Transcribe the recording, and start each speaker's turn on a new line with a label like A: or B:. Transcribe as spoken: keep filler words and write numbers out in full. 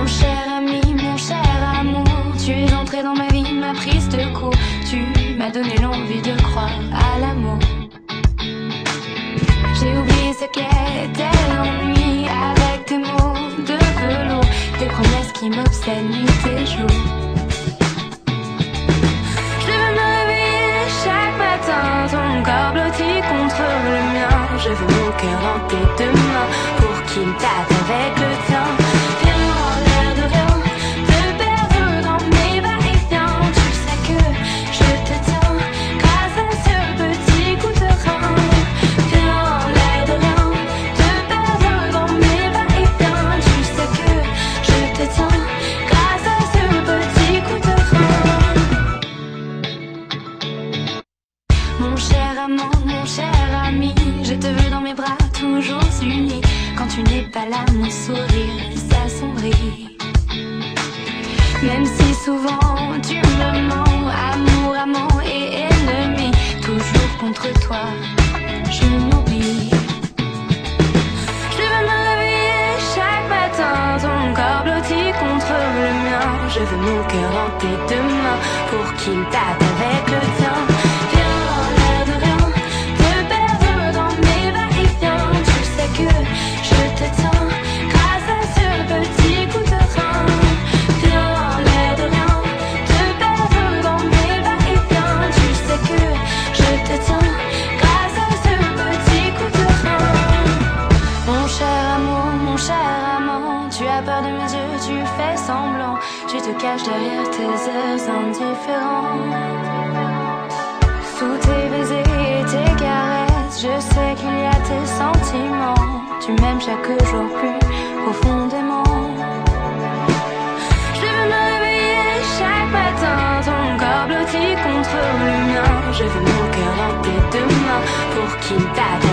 A: Mon cher ami, mon cher amour, tu es entré dans ma vie, ma prise de court. Tu m'as donné l'envie de croire à l'amour. J'ai oublié ce qu'était l'ennui avec tes mots de velours, tes promesses qui m'obsèdent nuit et jour. Je veux me réveiller chaque matin, ton corps blotti contre le mien. Je veux mon cœur dans tes deux mains pour qu'il tape avec le tien. Viens dans l'air de rien, te perdre dans mes va-et-vient. Tu sais que je te tiens grâce à ce petit coup de rein. Viens dans l'air de rien, te perdre dans mes va-et-vient. Tu sais que je te tiens grâce à ce petit coup de rein. Mon cher amant, mon cher ami, je te veux dans mes bras toujours unis. Quand tu n'es pas là, mon sourire s'assombrit. Même si souvent tu me mens, amour, amant et ennemi, toujours contre toi, je m'oublie. Je veux me réveiller chaque matin, ton corps blotti contre le mien. Je veux mon cœur dans tes deux mains pour qu'il tape avec le tien. Viens dans l'air de rien, te perdre dans mes va-et-vient. Tu sais que je te tiens grâce à ce petit coup de rein. Viens dans l'air de rien, te perdre dans mes va-et-vient. Tu sais que je te tiens grâce à ce petit coup de rein. Mon cher amour, mon cher amant, tu as peur de mes yeux, tu fais semblant. Tu te caches derrière tes airs indifférents. Sous tes baisers et tes caresses, je sais qu'il y a tes sentiments. Tu m'aimes chaque jour plus profondément. Je veux me réveiller chaque matin, ton corps blotti contre le mien. Je veux mon cœur dans tes deux mains pour qu'il tape